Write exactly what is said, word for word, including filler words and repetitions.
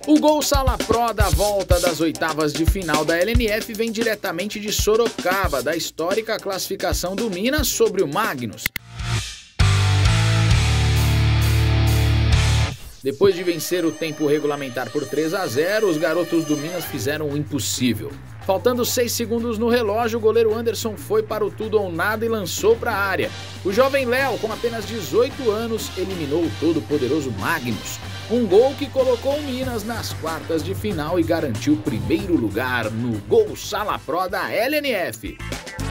O gol Sala Pro da volta das oitavas de final da L N F vem diretamente de Sorocaba, da histórica classificação do Minas sobre o Magnus. Depois de vencer o tempo regulamentar por três a zero, os garotos do Minas fizeram o impossível. Faltando seis segundos no relógio, o goleiro Anderson foi para o tudo ou nada e lançou para a área. O jovem Léo, com apenas dezoito anos, eliminou o todo-poderoso Magnus. Um gol que colocou o Minas nas quartas de final e garantiu o primeiro lugar no Gol Sala Pro da L N F.